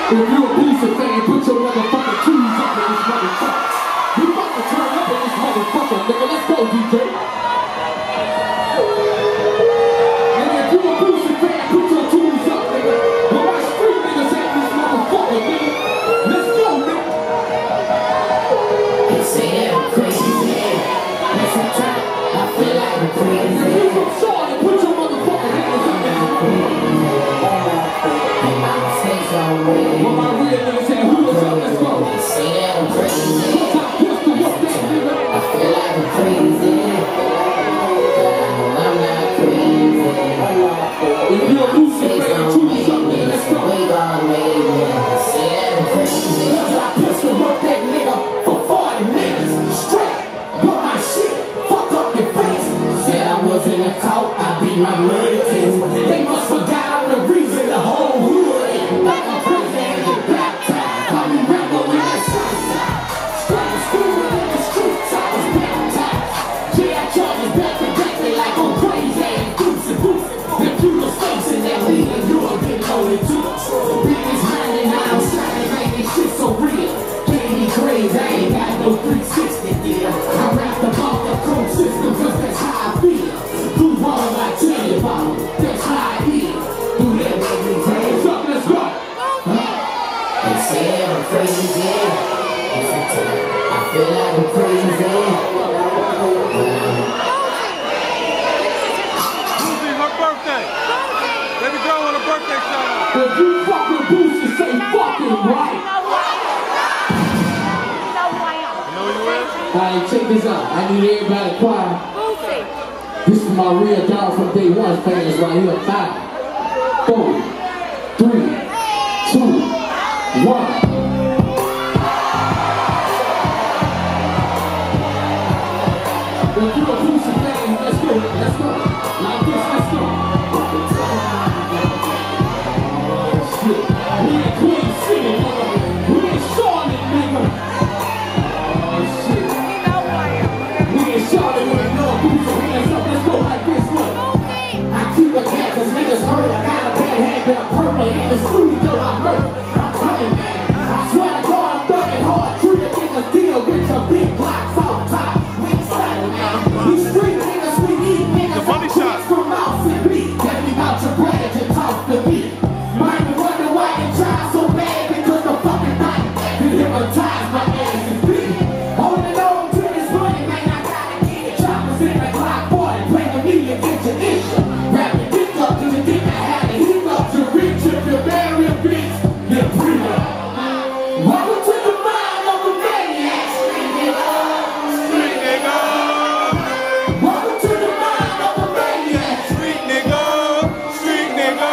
If you're a Boosie fan, put your motherfucking keys up in this motherfucker. We about to turn up in this motherfucker, nigga. Let's go, DJ. And if you're a Boosie fan, put your tools up, nigga. But my street niggas ain't this motherfucker, nigga. Let's go, nigga. They say I'm crazy, man. That's a time. I feel like I'm crazy. If you're from Charlotte, put your motherfucking hands up in this motherfucker. What my real niggas say, who is up? Let's go. They say that I'm crazy. What's up? What's the what's that, nigga? I feel like I'm crazy. I'm not crazy. If you're a Boosie fan, tools up, nigga. Let's go. They say that I'm crazy. I pistol whip that nigga for 40 minutes straight. But my shit, fuck up your face. Said I was in a cult, I beat my murder case. They must forgot I'm the reason the whole hood ain't like I'm crazy and get baptized. Call me Rambo in that sunshine. Straight to school in the streets, I was baptized. Yeah, I charges back to back, they like I'm crazy and Boosie. If you was facing that leader, you would get loaded too. The beat is running, I don't shining, man, this shit so real. Can't be crazy, I ain't got no 360 deal. I rap about the cold system, cause that's how I feel. Do wrong, I tell you about it, that's how I feel. Do that every day. What's up, let's go. They say I'm crazy. I feel like I'm crazy. Boosie, her birthday. Baby girl on a birthday shout out. If you fuck with Boosie, say fucking right. You know who you is? Alright, check this out. I need everybody quiet. This is my real dog from day one fans right here. 5, 4, 3, 2, 1. If you're a Boosie fan, let's go. Let's go. Like this, let's go. Oh, shit. We in Queen City, nigga. We in Charlotte, nigga. Oh, shit. We in Charlotte with another Boosie. Hands up, let's go like this, look. I keep a cat cause niggas heard I got a bad hand, been a purple in the studio, I'm murder. I'm coming, man. I swear to God, I'm thugging hard. Treat a nigga deal with your big blocks on top. We excited, man. These street niggas, we need niggas. The money shot. From Mouse and beat. Tell me about your bread and talk to me. Mind me wonder why you try so bad because the fucking night. You hypnotize my ass and beat. Holding on to this money, man, I gotta get it. Choppers in the Glock 40, play with me and get your issue. Wrap your dick up to the dick I had to heat up to reach if you marry a bitch, you breathe up. Welcome to the mind of a maniac, street nigga. Street nigga. Welcome to the mind of a maniac. Street nigga. Street nigga.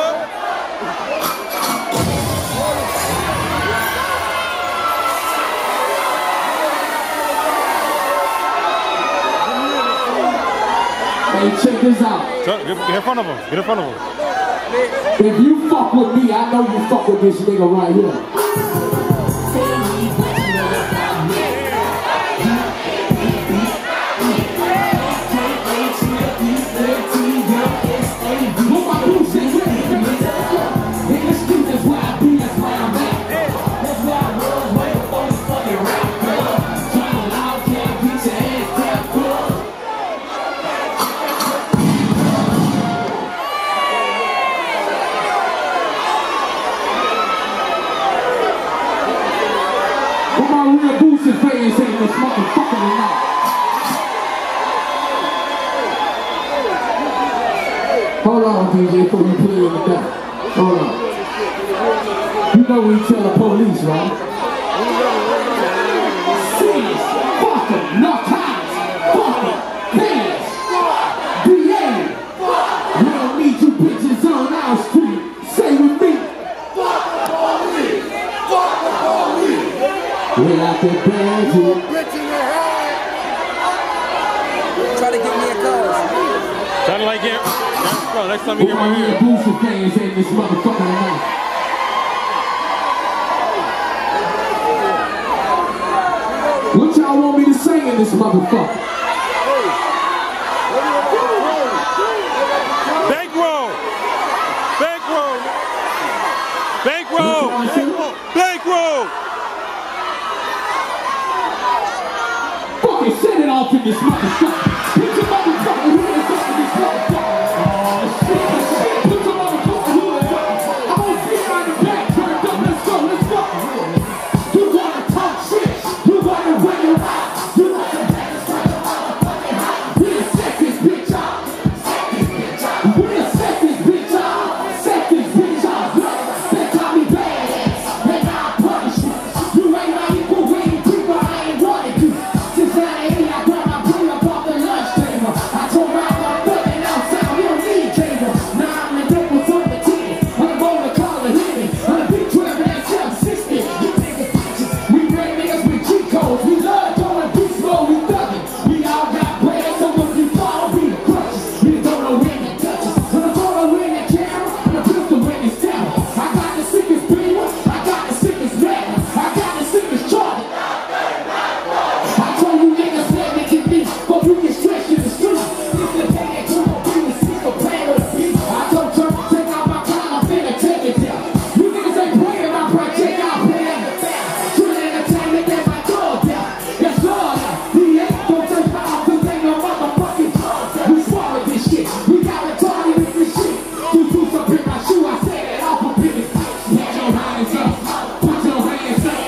Hey, check this out. Get in front of him. Get in front of him. If you fuck with me, I know you fuck with this nigga right here. What my Boosie with? In the streets, that's where I be, that's where I'm at. That's where I was way before this fucking rap club. Trying loud, can't beat your ass, crap club. What my real Boosie fans ain't this motherfucker tonight. Hold on, DJ, before you play in the back. Hold on. You know we tell the police, right? Serious, fucking, narcotics, fucking, hands, DA. We don't need you bitches on our street. Say with me. Fuck the police. Fuck the police. We out there bad, you. Try to give me a call. Try to like it. Bro, next time you get my my real ear. Boosie fans ain't this motherfucker tonight. What y'all want me to sing in this motherfucker? Bankroll. Bankroll. Bankroll. off in this motherfucker. Put your motherfucking hands up in this motherfucker. Oh shit. Put your motherfucking hands up. I'm gonna see you on the back. Turn it up. Let's go. Let's go. You wanna talk shit. You wanna win your life. You wanna dance like a motherfucking hot. We the sexiest bitch out. We the sexiest bitch out. Sexiest bitch out. They call me badass. They not punish you. You ain't my equal. We ain't people. I ain't wanted to. Since 98, I grab my bring up off the lunch table. I told my I'm putting outside. We don't need cable. Now I'm the difference on the team. On the bowler collar hitting. On the big 12 and 760. You niggas bitches. We bring niggas with G codes. We love going beast mode. We thuggin'. We all got plans. So if you fall, we the crutches. We don't know when to touch us. When I don't know when to camera. And I put the when it's down. I got the sickest beamer. I got the sickest magnet. I got the sickest charger. I told you niggas let me get me. But you can stretch in the street. This is the pain. Come on, bring the secret plan with a beat. I told Turk to take out my car. I'm finna take it down. You niggas ain't playing my project. I'll play in the back. True entertainment, that's my dog down. That's all now. We ain't gon' take power cause ain't no motherfucking dog down. We swallow this shit. We got retarded with this shit. You do something in my shoe. I said it off of business. Put your hands up. Put your hands up.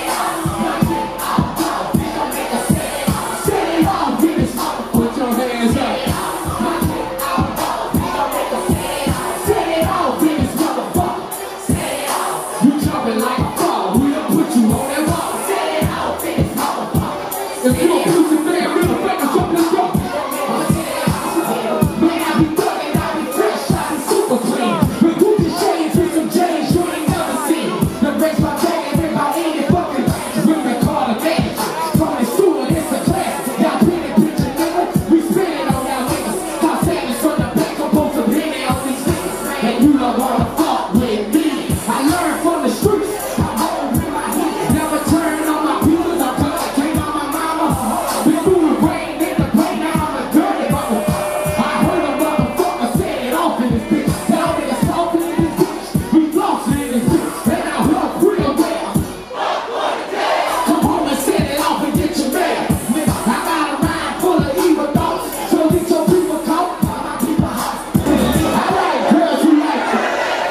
Set it off, business. Put your hands up. Set it off, business, motherfucker. You jumping like a frog. We done put you on that wall. Set it off, business, motherfucker. If you a pussy man, real fake, jump, let's go. Man, I be thugging, I be fresh, I be super clean. With Gucci shades and some J's you ain't never seen. The race my bag and about 80 fucking women call the manager. From the student, it's a class. Y'all painted picture, nigga. We spinning on y'all niggas. How savage from the back, I'm supposed to bring it on these niggas. And you don't wanna fuck with me. I learned from the streets. I'm home with my heat. Never turn on my peoples. I came on my mama. Been through the rain, in the rain, now I'm a dirty bubble. I heard a motherfucker set it off in this bitch. Now niggas talking in this bitch. We lost in this bitch. And I hook real well. Come home and set it off and get your mail. Nigga, I got a mind full of evil thoughts. So get your people caught. My people hot. I like girls who like it.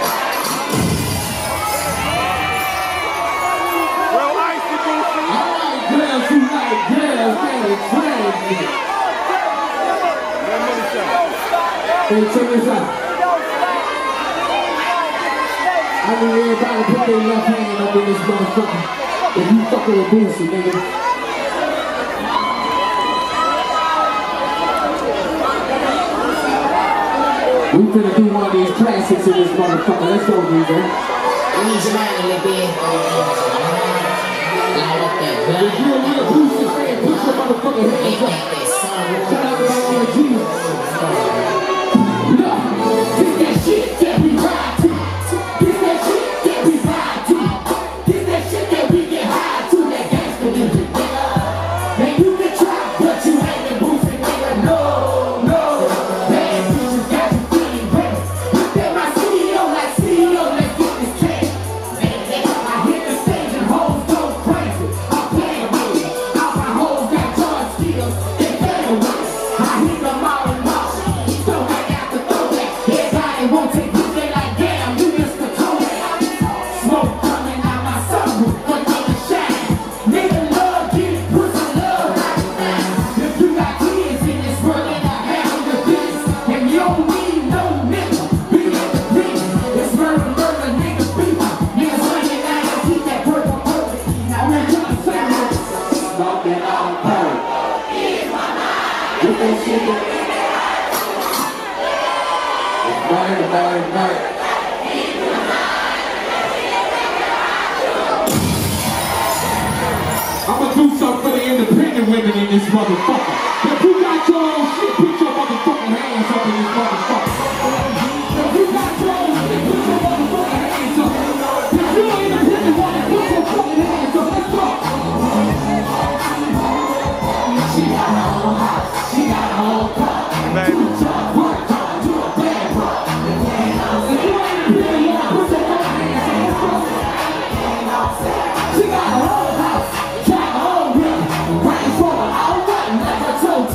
Real icy, Boosie. I like girls who like girls that are crazy. Let me say. Hey, check this out. I need everybody to put their left hand up in this motherfucker. If you fucking with Boosie, nigga. We finna do one of these classics in this motherfucker. Let's go, DJ. We need your mind a little bit. Light up that If gun. you're a real Boosie fan, put your motherfucking hands up. Make that sun. Shout out to my OGs. Look, this that shit that we ride to. This that shit that we ride to. This that shit that we get high to. That gangsta music, nigga. And you can try, but you ain't the Boosie, nigga. No, no. Bad bitches got you feeling great. Look at my CEO like CEO, let's get this cash. I hit the stage and hoes go crazy. I'm playing with it. All my hoes got joint skills. They playing with it. I hit them all in motion. Don't back after throwback. Everybody won't take this. They like, damn, you missed the Kodak. Smoke coming out my sunroof, but nigga shine. Nigga love get it, pussy love right now. If you got kids in this world, they got handle your business. And you don't need no nigga. Be independent. It's murder, murder, nigga beef. Niggas running out and keep that purple purpose. Now we're trying to say it. Smoking on purpose. Get that shit in. It's night. I'ma do something for the independent women in this motherfucker. If you got your own shit, put your motherfucking hands up in this motherfucker. If you got your own shit, put your motherfucking hands up. If you're an independent woman, put your fucking hands up. Let's go. She got her own house. She got her own car. Baby. Work hard, do a bad work. If you ain't independent woman, put your fucking hands up. Let's go. She got her own house. Got her own ring. Rain's falling all right. Never told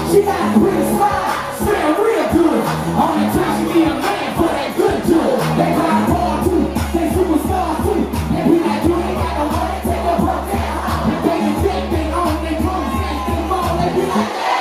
She got a pretty smile, smell real good. Only time she need a man for that good tour. They got hard too, they superstar too. And we like you ain't got no money, take a broke down. And they can think they own their clothes, they fall, they be like that.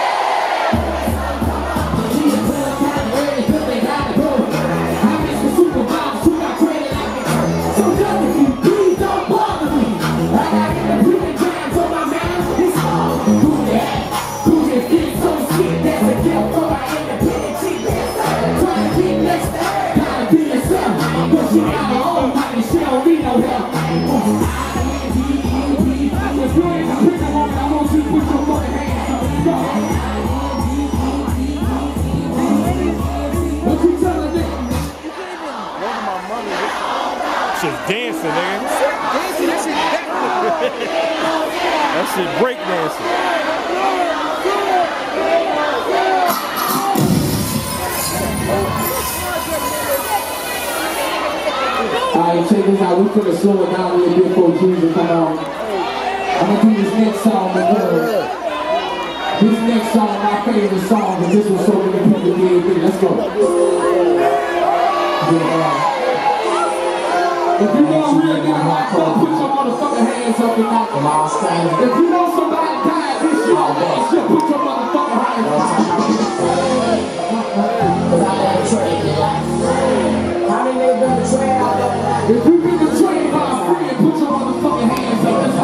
She a club kind of ready, cause they gotta go. I miss the supervisors who got credit like me. So W, please don't bother me. I got the pretty jams on my man, it's all who that. Who just get so sick, that's a gift for my independent chick. Trying to keep next to her, gotta be yourself. But she got her own money, she don't need no help. If you ain't a pretty woman, I want you to put your fucking hands up. What you telling them? Shit's dancing, nigga. Dancing, that shit That shit break dancing. Alright, check this out. We finna slow it down a little bit before Jesus come on. I'm gonna do this next song again. This next song, my favorite song, but this was so many people did it. Let's go. Yeah. If you know real nigga hardcore, put your motherfucking hands up tonight. If you know somebody died this year, last year, put your motherfucking hands up. How many niggas been betrayed out there? If you been betrayed by a friend, put your motherfucking hands up. Let's go.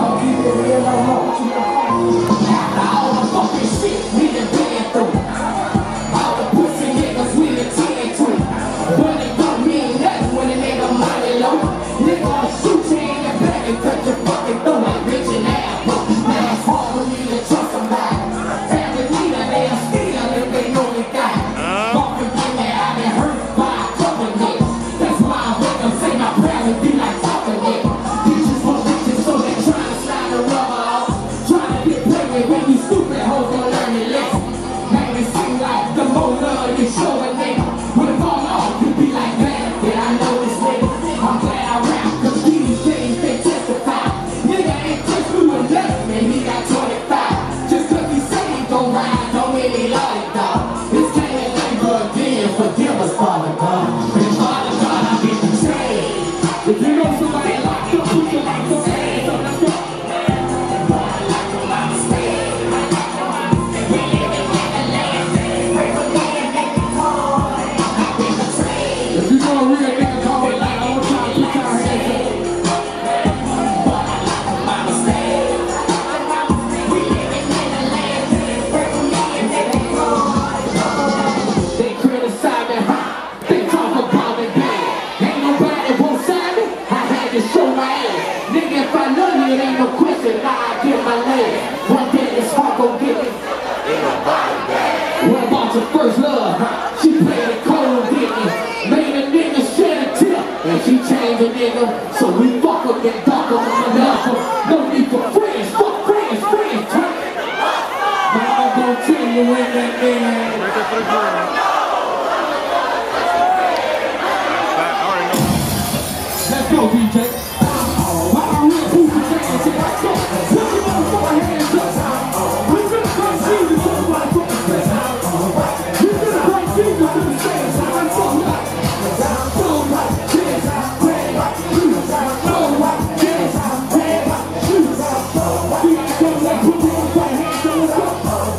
After all the fucking shit we done been through, all the pussy niggas we done tend to, but it don't mean nothing when a nigga money low. Nigga on shoot you in your back and cut your fucking throat like bitch and ass. Now it's hard for me to trust somebody. Family leader, they'll steal if they know they got it. Fucking thing that I've been hurt by a couple niggas. That's why I wake up, say my prayers and be like talking niggas. Bitches for bitches, so they trying to slide the rubber off. Trying to get pregnant when you stupid hoes gon' learn your lesson. Make it seem like the more love you show a nigga. When it fall off, you be like, man, yeah, I know this nigga. I'm glad I rap, cause these things they testify. Nigga ain't just who was left, man, he got 25. Just cause he say he gon' ride, don't mean he love it, dog. This can't let labor again, forgive us, Father God. And Father God, I've been betrayed. If you know somebody locked up, put your hands up, let's go. If you know a real nigga call it like I want y'all to put your hands up. They criticize me, they talk about me bad. Ain't nobody won't sign me, I had to show my ass. Nigga, if I know you, it ain't no question, now I get my leg. One day this heart gon' get me. What about your first love? She played it cold, didn't it? Made a nigga shed a tip, and she changed a nigga. So we fuck up and talk up and love her. No need for friends, fuck friends, friends. But I'm gonna tell you when that nigga. Right there for the ground. I already know. Let's go, DJ. Why don't we move the chains? Let's go. Put your motherfucking hands up. We finna bring Jesus to the motherfucking stage. We finna bring Jesus to the stage. Let's go. So right, yes, red, blue. So right, yes, red, blue. We ain't gonna let put your motherfucking hands up. Let's go.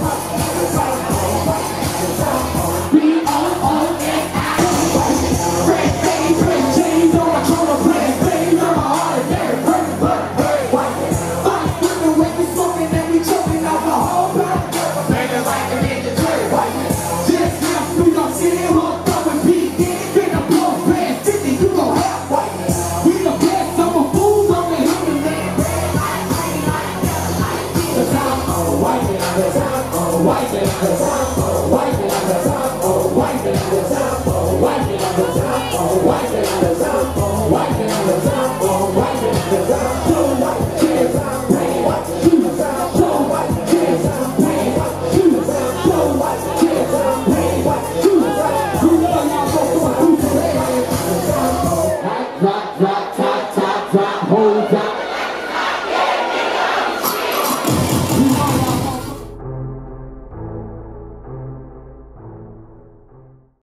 B-O-O-S-I. Red, red chains on my shoulder, red, baby, on my heart, very hurt, but very white. Fight with the way we smoking and we choking out the whole block. Baby, like a ninja turd, white. Just left New York City, hooked up with P. Finna blow past 50, you gon' have white. We the best summer fools on the human man. Cause I'm a white man, cause I'm a white man, cause I'm a white